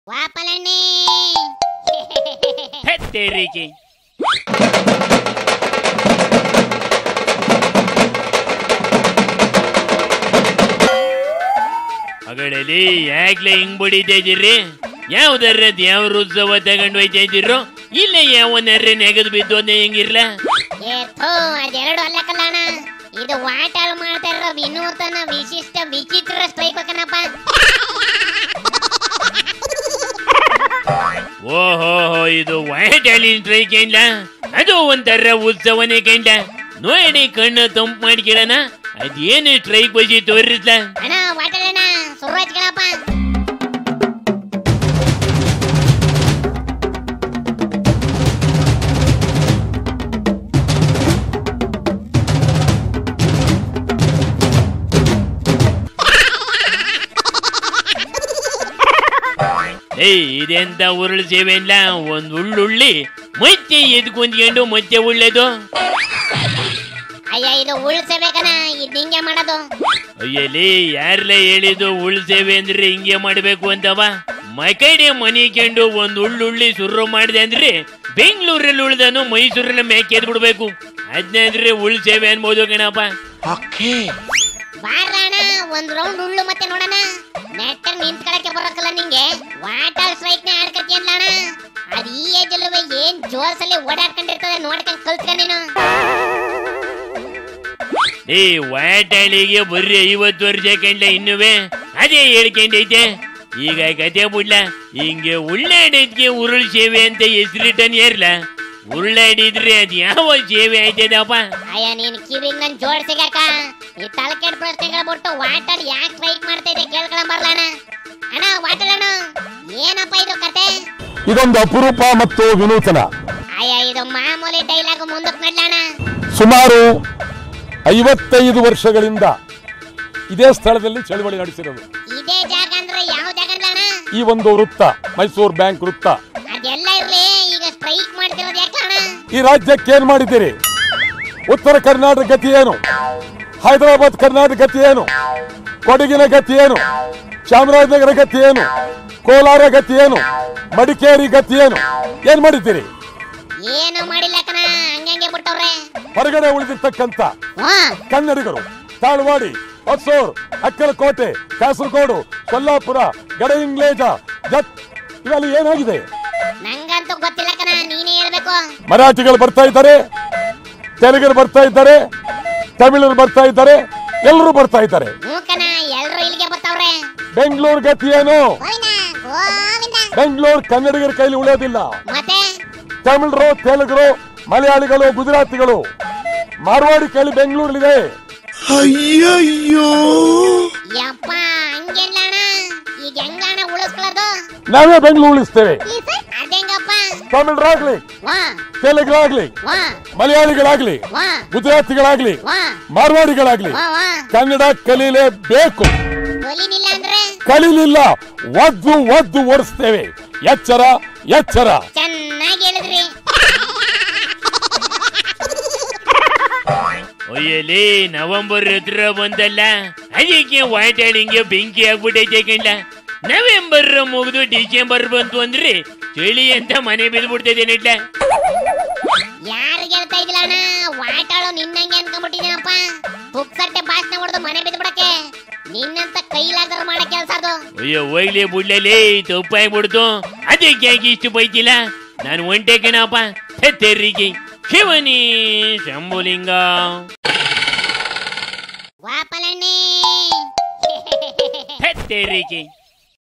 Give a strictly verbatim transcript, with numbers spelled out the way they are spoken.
ವಾಪಲಣ್ಣೆ ಹೆತ್ತೇರಿಗೆ ಮಗಳಲ್ಲಿ ಯಾಕ್ಲೆ ಹಿಂಗ್ ಬಡಿತಾ ಇದ್ದೀರಿ? ಯಾವ್ದಾರ ದೇವ್ರ ಉತ್ಸವ ತಗೊಂಡು ಹೋಯ್ತಾ ಇದ್ದೀರೋ ಇಲ್ಲ ಯಾವನಾರ ನೆಗದು ಬಿದ್ದು ಅದೇ ಹೆಂಗಿರ್ಲ? ಅದೆರಡು ಅಲ್ಲಕಲ್ಲಣ್ಣ, ಇದು ವಾಟಾಳು ಮಾಡ್ತಾ ಇರೋ ವಿನೂತನ ವಿಶಿಷ್ಟ ವಿಚಿತ್ರ ಸ್ಟ್ರೈಕ್ ಕಣಪ್ಪ. ಓಹೋ, ಇದು ವಾಟಾಳಿನ ಸ್ಟ್ರೈಕ್ ಏನ್ಲ? ಅದು ಒಂಥರ ಉತ್ಸವನೇ ಕಂಡ. ನೋಡಿ ಕಣ್ಣು ತಂಪು ಮಾಡ್ಕೊಳ್ಳೋಣ. ಅದೇನು ಸ್ಟ್ರೈಕ್ ಬಜಿ ತೋರಿಸ್ಲ? ಅಣ್ಣ ವಾಟಾಳಣ್ಣ ಸುರಾಜ್ ಕಣಪ್ಪ. ಏಯ್, ಇದೆಂತ ಉರುಳು ಸೇವೆ ಇಲ್ಲ. ಒಂದ್ ಉಳ್ಳುಳ್ಳಿ ಮತ್ತೆ ಎದ್ಕೊಂಡ್ಕೊಂಡು ಮತ್ತೆ ಉಳ್ಳೇದು. ಅಯ್ಯ, ಇದು ಉಳ್ಸಬೇಕನ, ಇದು ಹಿಂಗೆ ಮಾಡೋದು. ಅಯ್ಯಲಿ, ಯಾರಲ್ಲ ಹೇಳಿದ್ದು ಉಳ್ ಸೇವೆ ಅಂದ್ರೆ ಹಿಂಗೆ ಮಾಡ್ಬೇಕು ಅಂತವ? ಮಕಡೆ ಮನಿ ಕಂಡು ಒಂದ್ ಉಳ್ಳುಳ್ಳಿ ಸುರ್ರು ಮಾಡಿದೆ ಅಂದ್ರೆ ಬೆಂಗಳೂರಲ್ಲಿ ಉಳ್ದನು ಮೈಸೂರಲ್ಲಿ ಮೇಕೆ ಎದ್ ಬಿಡ್ಬೇಕು. ಅದ್ನಂದ್ರೆ ಉಳ್ ಸೇವೆ ಅನ್ಬೋದು ಕಣಪ್ಪ. ಬಾರಣ ಒಂದ್ ರೌಂಡ್ ಉಳ್ಳು ಮತ್ತೆ ನೋಡೋಣ. ನೆಟ್ಟರ್ ನಿಂತ್ಕೊಳಕ್ಕೆ ಬರೋಕಲ್ಲ ನಿಂಗೆ. ವಾಟರ್ ಸ್ಟ್ರೈಕ್ ನೇ ಆಡ್ಕತ್ತೀಯಲ್ಲ ಅಣ್ಣ, ಅದ್ ಈ ಏಜ್ ಅಲ್ಲೂ ಏನ್ ಜೋರ್ಸಲ್ಲಿ ಓಡಾಡ್ಕೊಂಡಿರ್ತದೆ ನೋಡ್ಕೊಂಡ್ ಕಲ್ತ್ಕ ನೀನು. ಏ ವಾಟಾಳಿಗೆ ಬರ್ರಿ ಐವತ್ತು ವರ್ಷ ಕಂಡ್ಲ ಇನ್ನುವೆ ಅದೇ ಹೇಳ್ಕೊಂಡೈತೆ. ಈಗ ಕತೆ ಬಿಡ್ಲ, ಹಿಂಗೆ ಉಳ್ಳಾಡಿದ್ಗೆ ಉರುಳು ಸೇವೆ ಅಂತ ಹೆಸರಿಟ್ಟನ್ ಏರ್ಲ. ಉರುಳಾಡಿದ್ರೆ ಅದ್ ಯಾವ ಸೇವೆ ಆಯ್ತದಪ್ಪ? ಅಯ್ಯ, ನೀನ್ ಕಿವಿಗ್ ನನ್ ಜೋಡ್ಸಿಗಾಕ ಈ ತಲಕೆಡ್ ಪ್ರಶ್ನೆಗಳ ಬಿಟ್ಟು ವಾಟರ್ ಯಾಕೆ ಸ್ಟ್ರೈಕ್ ಮಾಡ್ತಾ ಇದೆ ಕೇಳ್ಕೊಂಡ್ ಬರ್ಲಣ. ಅಣ್ಣ ವಾಟರ್ ಅಣ್ಣ, ಏನಪ್ಪ ಇದು ಕತೆ? ಇದೊಂದು ಅಪರೂಪ ಮತ್ತು ವಿನೂತನ. ಅಯ್ಯ, ಇದು ಮಾಮೂಲಿ ಡೈಲಾಗ್ ಮುಂದಕ್ಕೆ ನಡ್ಲಣ. ಸುಮಾರು ಐವತ್ತೈದು ವರ್ಷಗಳಿಂದ ಇದೇ ಸ್ಥಳದಲ್ಲಿ ಚಳವಳಿ ನಡೆಸಿರೋದು. ಇದೇ ಜಾಗ ಅಂದ್ರೆ ಯಾವ ಜಾಗ ಅಣ್ಣ? ಈ ಒಂದು ವೃತ್ತ ಮೈಸೂರು ಬ್ಯಾಂಕ್ ವೃತ್ತ. ಅದೆಲ್ಲ ಇರ್ಲಿ, ಈಗ ಸ್ಟ್ರೈಕ್ ಮಾಡ್ತಿರೋದು ಯಾಕೆ ಅಣ್ಣ? ಈ ರಾಜ್ಯಕ್ಕೆ ಏನ್ ಮಾಡಿದ್ದೀರಿ? ಉತ್ತರ ಕರ್ನಾಟಕ ಗತಿ ಏನು? ಹೈದರಾಬಾದ್ ಕರ್ನಾಟಕ ಗತಿ ಏನು? ಕೊಡಗಿನ ಗತಿ ಏನು? ಚಾಮರಾಜನಗರ ಗತಿ ಏನು? ಕೋಲಾರ ಗತಿ ಏನು? ಮಡಿಕೇರಿ ಗತಿ ಏನು? ಏನ್ ಮಾಡಿದ್ದೀರಿ? ಏನು ಮಾಡಿಲ್ಲ ಕಣ, ಹಂಗಂಗೆ ಬಿಟ್ಟವ್ರೆ. ಹೊರಗಡೆ ಉಳಿದಿರ್ತಕ್ಕಂಥ ಕನ್ನಡಿಗರು ತಾಳ್ವಾಡಿ, ಹೊಸೂರ್, ಅಕ್ಕಲಕೋಟೆ, ಕಾಸರಗೋಡು, ಕೊಲ್ಲಾಪುರ, ಗಡಹಿಂಗ್ಲೇಜ, ಜತ್ ಇವೆಲ್ಲ ಏನಾಗಿದೆ? ನಂಗಂತೂ ಗೊತ್ತಿಲ್ಲ ಕಣ, ನೀನೇ ಹೇಳ್ಬೇಕು. ಮರಾಠಿಗಳು ಬರ್ತಾ ಇದ್ದಾರೆ, ತೆಲುಗರು ಬರ್ತಾ ಇದ್ದಾರೆ, ತಮಿಳರು ಬರ್ತಾ ಇದ್ದಾರೆ, ಎಲ್ಲರೂ ಬರ್ತಾ ಇದ್ದಾರೆ. ಮೂಕನ ಎಲ್ಲರೂ ಇಲ್ಲಿಗೆ ಬರ್ತಾವ್ರೆ. ಬೆಂಗಳೂರು ಗತಿ ಏನು? ಬೆಂಗಳೂರು ಕನ್ನಡಿಗರ ಕೈಲಿ ಉಳಿಯೋದಿಲ್ಲ. ಮತ್ತೆ ತಮಿಳರು, ತೆಲುಗರು, ಮಲಯಾಳಿಗಳು, ಗುಜರಾತಿಗಳು, ಮಾರ್ವಾಡಿ ಕೈಲಿ ಬೆಂಗಳೂರಲ್ಲಿದೆ. ಅಯ್ಯಯ್ಯೋ ಯಪ್ಪ, ಹಂಗೆಲ್ಲ ಅಣ್ಣ. ಈಗ ಹೆಂಗಣ್ಣ ಉಳಿಸ್ಕೊಳ್ಳೋದು? ನಾವೇ ಬೆಂಗಳೂರು ಉಳಿಸ್ತೇವೆ. ಅದೇಂಗಪ್ಪ? ತಮಿಳರಾಗ್ಲಿ, ತೆಲುಗರಾಗ್ಲಿ, ಮಲಯಾಳಿಗಳಾಗ್ಲಿ, ಗುಜರಾತಿಗಳಾಗ್ಲಿ, ಮಾರ್ವಾಡಿಗಳಾಗ್ಲಿ ಕನ್ನಡ ಕಲೀಲೇಬೇಕು. ಕಲೀಲಿಲ್ಲ ಅಂದ್ರೆ ಕಲೀಲಿಲ್ಲ ಒದ್ದು ಒದ್ದು ಓಡಿಸ್ತೇವೆ. ಎಚ್ಚರ ಎಚ್ಚರ. ಚೆನ್ನಾಗಿ ಹೇಳಿದ್ರಿ. ಒಯ್ಯಲಿ, ನವೆಂಬರ್ ಹತ್ರ ಬಂದಲ್ಲ, ಅದಕ್ಕೆ ವಾಟಾಳಿಂಗೆ ಬೆಂಕಿ ಆಗ್ಬಿಟ್ಟೈತೆ ಕಂಡ. ನವೆಂಬರ್ ಮುಗಿದು ಡಿಸೆಂಬರ್ ಬಂತು ಅಂದ್ರೆ ಚಳಿ ಅಂತ ಮನೆ ಬಿದ್ಬಿಡ್ತೈತೆ ನೆಟ್ಲ. ಯಾರಿಗೆ ಹೇಳ್ತಾ ಇದ್ದಿಲ್ಲ ಅಣ್ಣ, ವಾಟಾಳು ನಿನ್ನಂಗೆ ಅನ್ಕೊಂಡ್ಬಿಟ್ಟಿದ್ದೀನಪ್ಪ. ಪುಕ್ಸಟ್ಟೆ ಭಾಷಣ ಹೊಡೆದು ಮನೆ ಬಿದ್ಬಿಡಕ್ಕೆ ನಿನ್ನಂತ ಕೈಲಾದ್ರು ಮಾಡೋ ಕೆಲಸ ಅದು. ಅಯ್ಯೋ ಹೋಗ್ಲಿ ಬಿಡ್ಲೇ, ತಪ್ಪಾಗ್ಬಿಡ್ತು. ಅದಕ್ಕೆ ಯಾಕೆ ಇಷ್ಟು ಬೈತಿಲ್ಲ? ನಾನು ಒಂಟೆ ಕಣಪ್ಪ. ಹೆತ್ತೇರಿಗೆ ಶಿವನಿ ಶಂಭುಲಿಂಗ. ವಾಪಲಣ್ಣೆ ಹೆತ್ತೇರಿಗೆ